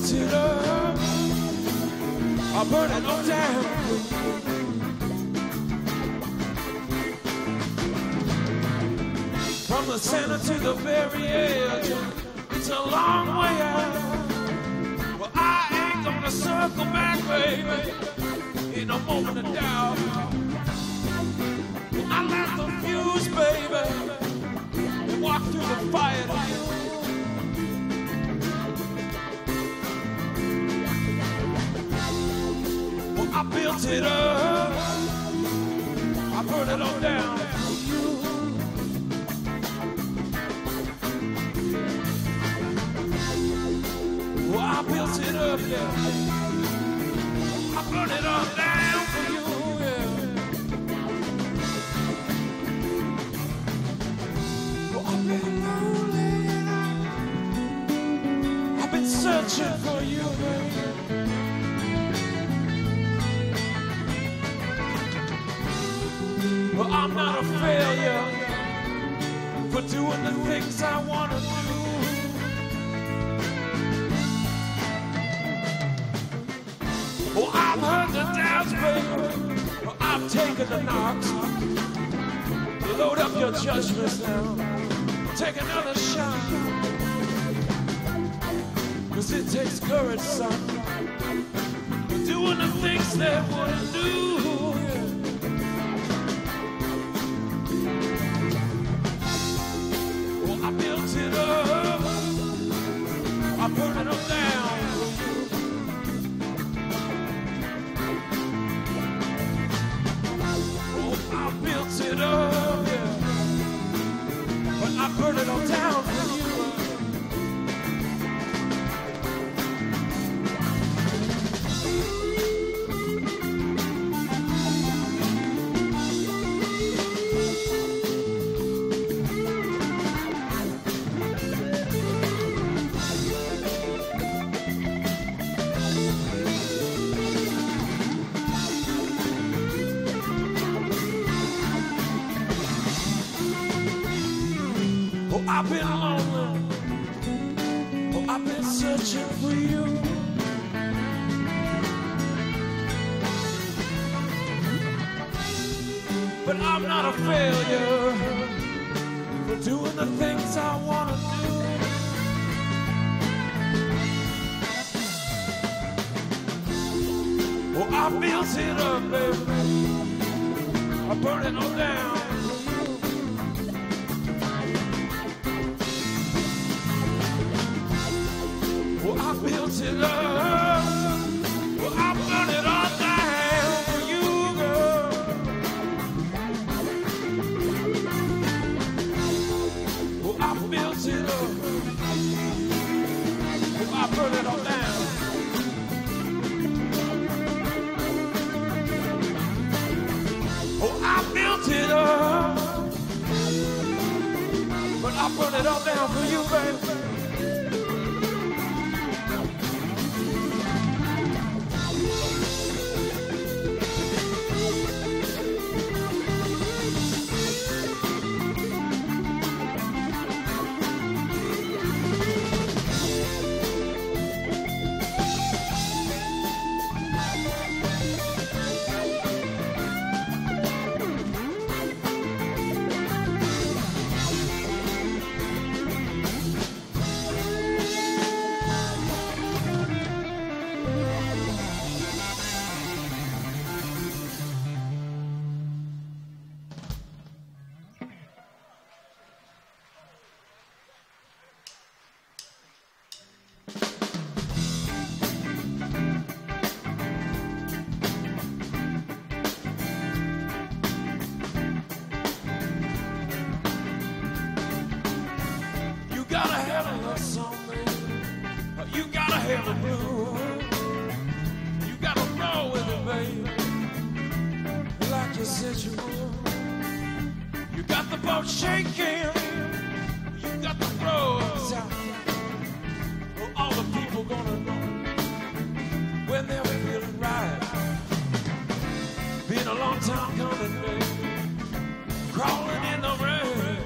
built it up, I burn it all down. From the center to the very edge, it's a long way out. Well, I ain't gonna circle back, baby, in a moment of doubt. I light the fuse, baby, and walk through the fire to you. Well, I built it up, I burned it all down for you. Well, I built it up, yeah, I burned it all down for you, yeah. Well, I've been lonely and I've been searching for you, baby. Well, I'm not a failure for doing the things I want to do. Well, I've heard the doubts, baby. Well, I've taken the knocks. Load up your judgments now. Take another shot. 'Cause it takes courage, son. Doing the things that wouldn't do. I built it up, I burned it all down. Oh, I built it up, yeah, but I burned it all down for you. I've been lonely, oh, I've been searching for you. But I'm not a failure for doing the things I want to do. Oh, I built it up, baby, I burned it all down. Well, I built it up, well, I burned it all down for you, girl. Well, I built it up, well, I burned it all down. Oh, I built it up, but I burned it all down for you, baby. You gotta have the blues. You gotta roll with it, baby, like you said you would. You got the boat shaking. You got the roads out. Well, all the people gonna know when they're feeling right. Been a long time coming, baby, crawling in the rain.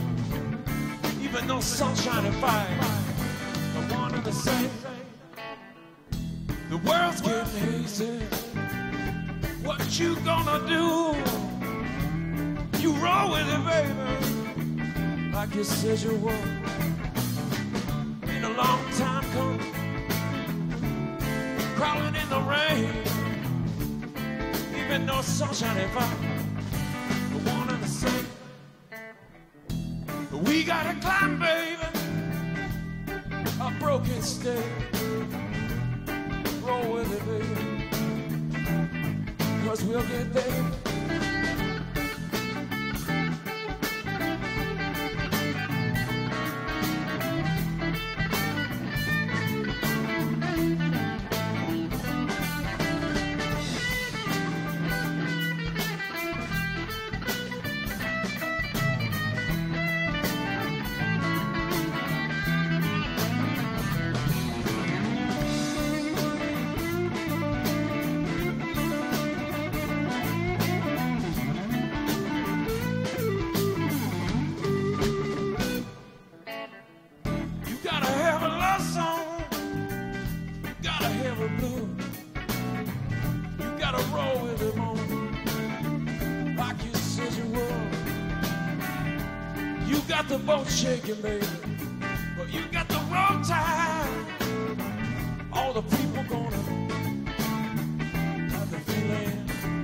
Even though sunshine and fire are one and the same. The world's getting hazy. What you gonna do? You roll with it, baby, like you said you would. Been a long time coming, crawling in the rain. Even though sunshine and fire, the one and the same. We gotta climb, baby, a broken state. Roll with it, baby, 'cause we'll get there. The boat shaking, baby, but you got the wrong time. All the people gonna have the feeling,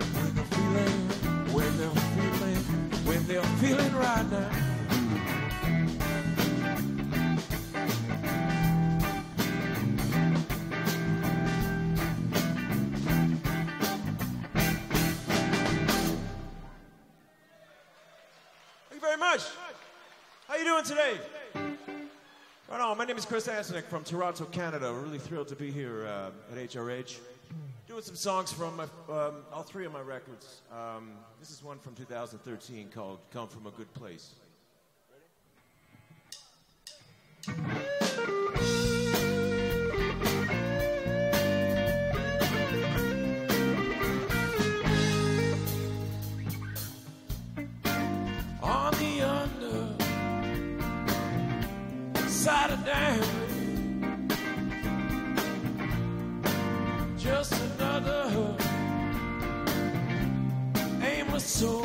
when they're feeling right now. Thank you very much. How you doing today? Right on. My name is Chris Antonik from Toronto, Canada. We're really thrilled to be here at HRH. Doing some songs from all three of my records. This is one from 2013 called Come From a Good Place. On the side of down, just another aimless soul.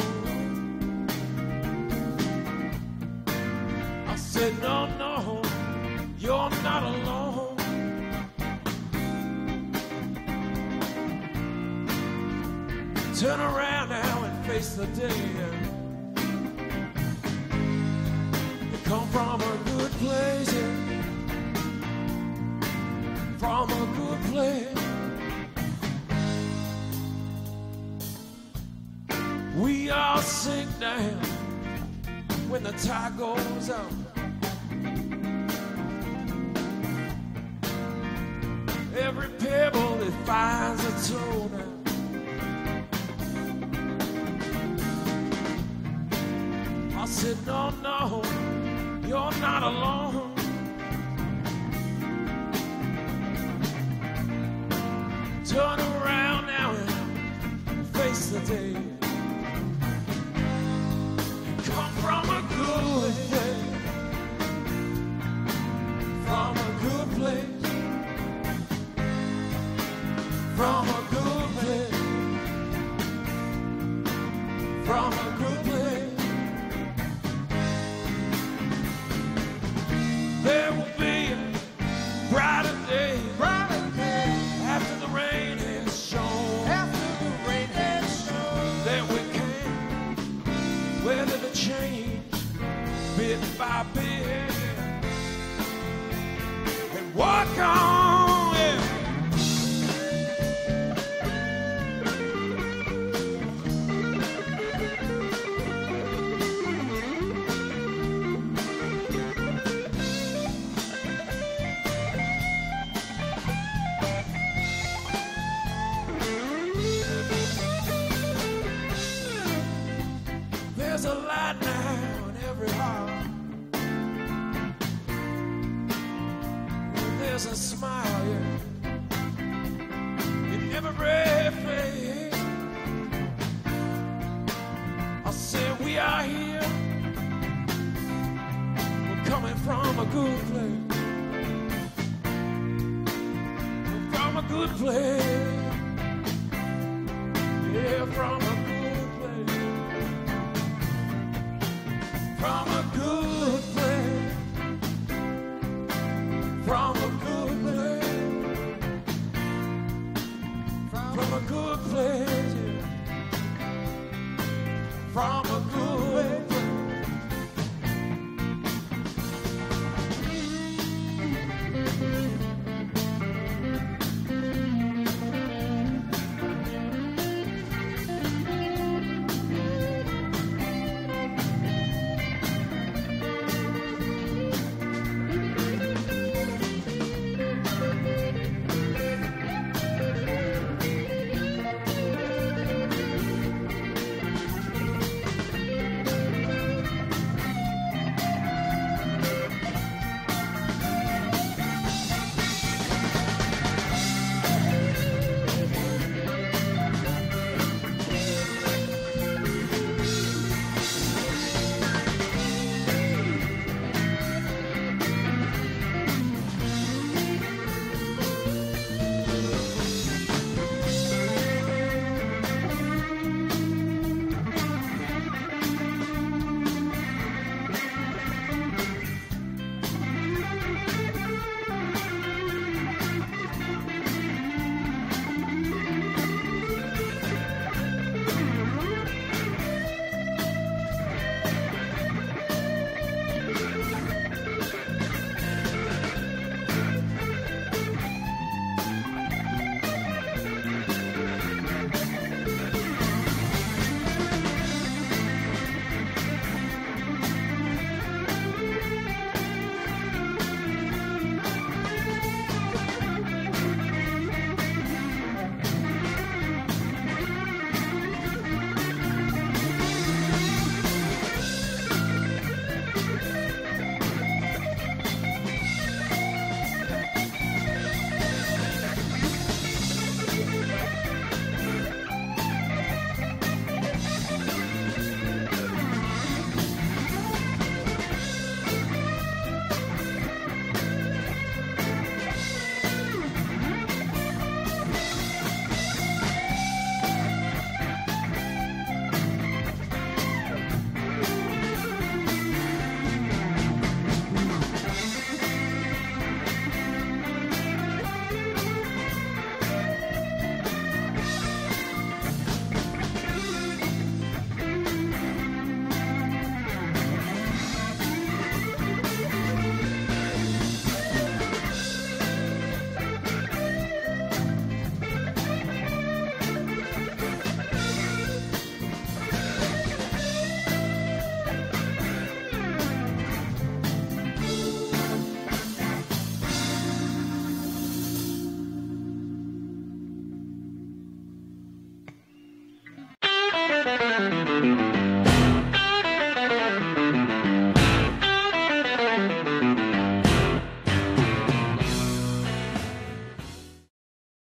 I said, no, no, you're not alone. Turn around now and face the day. Come from a good place, yeah. From a good place. We all sink down when the tide goes out. Every pebble it finds a toe now. I said, no, no, you're not alone. Turn around now and face the day. Come from a good place, from a good place, from a good place, from a good place. There will be a brighter day, after the rain has shown, that we can weather the change bit by bit and walk on. Yeah. There's a light now in every heart. There's a smile, yeah, in every face. I said we are here. We're coming from a good place. We're from a good place. Yeah, from